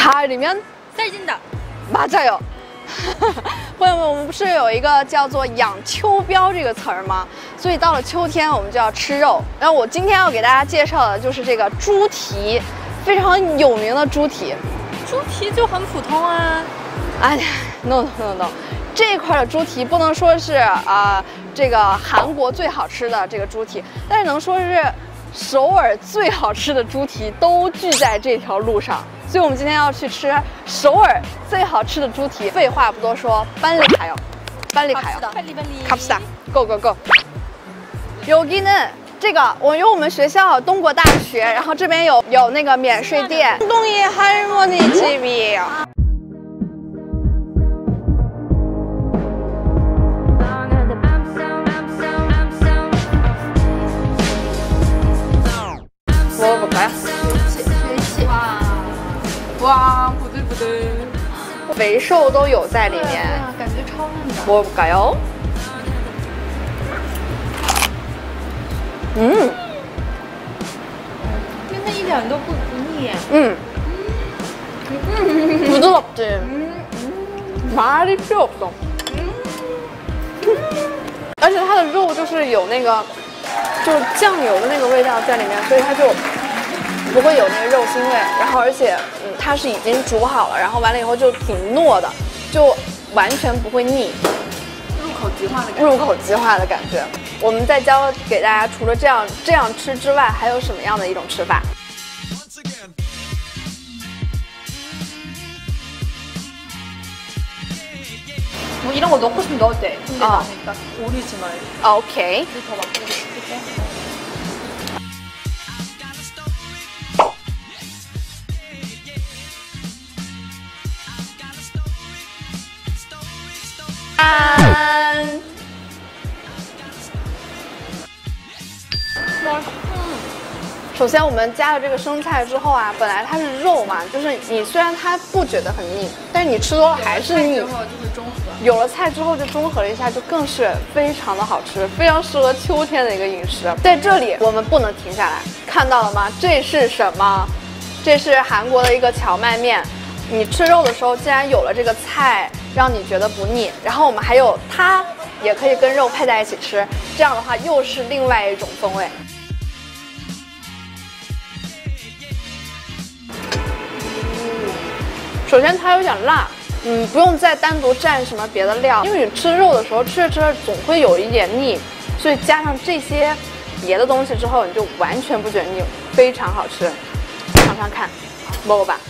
가을이면 살찐다. 맞아요。朋友们，我们不是有一个叫做养秋膘这个词儿吗？所以到了秋天，我们就要吃肉。然后我今天要给大家介绍的就是这个猪蹄，非常有名的猪蹄。 猪蹄就很普通啊。 哎 ，no， 这一块的猪蹄不能说是这个韩国最好吃的这个猪蹄，但是能说是首尔最好吃的猪蹄都聚在这条路上。 所以，我们今天要去吃首尔最好吃的猪蹄。废话不多说，빨리 가요，빨리 가요， 갑시다， go go go。여기는这个，因为我们学校东国大学，然后这边有那个免税店，동이 할머니 집이에요。 먹어볼까요？ 哇，不对不对， 肥瘦都有在里面， 感觉超嫩的。 먹어볼까요？ 真的一点都不腻。 부드럽지. 말이 필요 없어. 而且它的肉就是有那个，就是酱油的那个味道在里面，所以它就不会有那个肉腥味。然后而且，它是已经煮好了，然后完了以后就挺糯的，就完全不会腻。 入口即化的感觉。入口即化的感觉。我们再教给大家，除了这样吃之外，还有什么样的一种吃法？ 뭐 이런 거 넣고 싶으면 넣어도 돼. 근데 나는 일단 오리지널. 오케이. 더 맛보고 싶을게. 짠. 맛있어. 首先，我们加了这个生菜之后啊，本来它是肉嘛，就是你虽然它不觉得很腻，但是你吃多了还是腻。有了菜之后就中和了一下，就更是非常的好吃，非常适合秋天的一个饮食。在这里我们不能停下来，看到了吗？这是什么？这是韩国的一个荞麦面。你吃肉的时候，既然有了这个菜，让你觉得不腻，然后我们还有它也可以跟肉配在一起吃，这样的话又是另外一种风味。 首先它有点辣，不用再单独蘸什么别的料，因为你吃肉的时候吃着吃着总会有一点腻，所以加上这些别的东西之后，你就完全不觉得腻，非常好吃。尝尝看，먹어吧。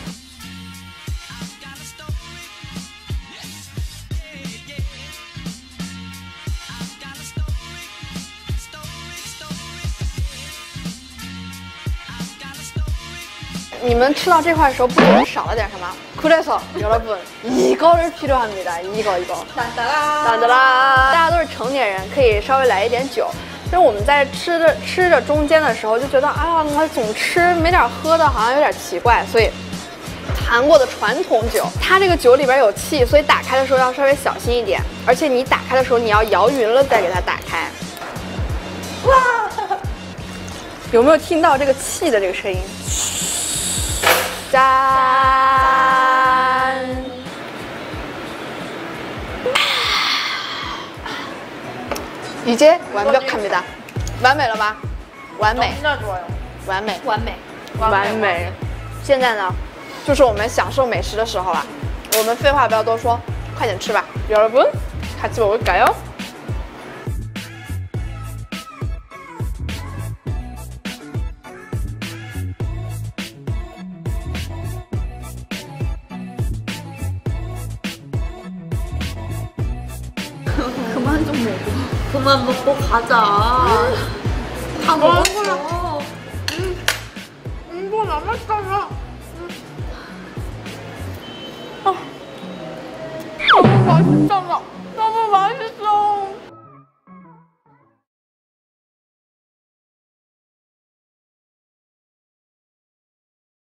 你们吃到这块的时候，不觉得少了点什么？ 그래서 여러분 이거를 필요합니다. 이거. 딴따라. 大家都是成年人，可以稍微来一点酒。但是我们在吃着中间的时候，就觉得啊，我总吃没点喝的，好像有点奇怪。所以韩国的传统酒，它这个酒里边有气，所以打开的时候要稍微小心一点。而且你打开的时候，你要摇匀了再给它打开。哇！有没有听到这个气的这个声音？ 짠! 이제 완벽합니다. 完美了吧？完美。完美。 完美。 完美。现在呢，就是我们享受美食的时候了。我们废话不要多说，快点吃吧。여러분, 같이 먹을까요? 그만 좀 먹어. 그만 먹고 가자. 다 먹었어. 이거 남았잖아.